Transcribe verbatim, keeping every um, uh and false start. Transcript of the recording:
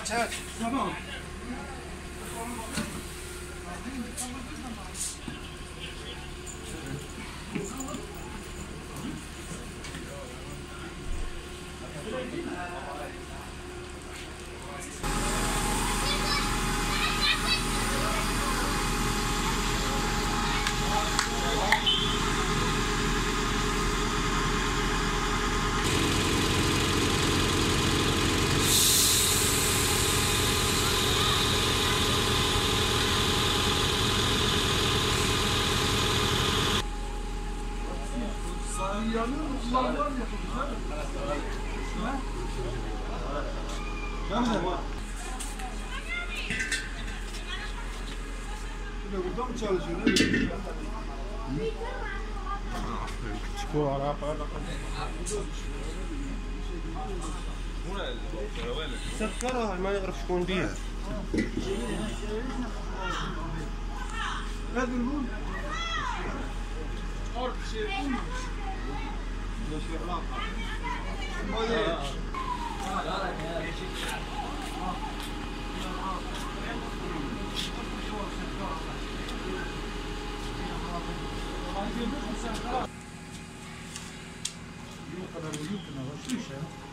evet. Tamam. Yanıyor mu? Kullanlar mı yapılmış? Nerede? Burada mı çalışıyor? Ne bileyim? Küçük o ara para. سكرها ما يعرف شكون بيها. هذا المول أرض شيء يمكن أن يكون هذا